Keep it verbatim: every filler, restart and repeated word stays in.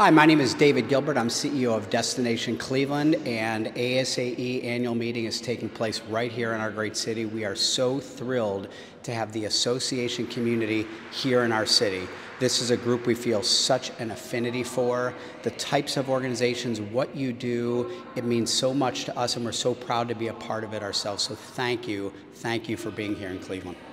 Hi, my name is David Gilbert. I'm C E O of Destination Cleveland, and A S A E annual meeting is taking place right here in our great city. We are so thrilled to have the association community here in our city. This is a group we feel such an affinity for. The types of organizations, what you do, it means so much to us, and we're so proud to be a part of it ourselves. So thank you, thank you for being here in Cleveland.